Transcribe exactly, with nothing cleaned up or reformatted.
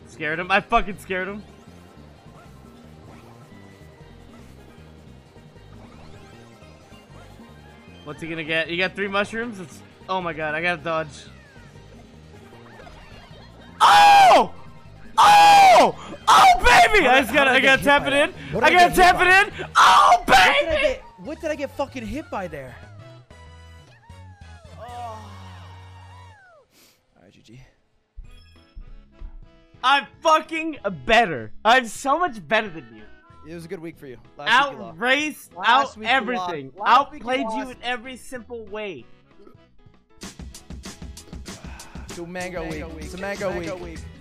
Scared him. I fucking scared him. What's he gonna get? You got three mushrooms? It's... Oh my god, I gotta dodge. Oh! Oh! Oh, baby! I just gotta, I gotta tap it in. I gotta tap it in. Oh, baby! What did I get, what did I get fucking hit by there? Oh. Alright, G G. I'm fucking better. I'm so much better than you. It was a good week for you. Last Out raced, out week everything. you lost. Outplayed you, you in every simple way. Do mango, mango week. week. It's a mango, mango week. week.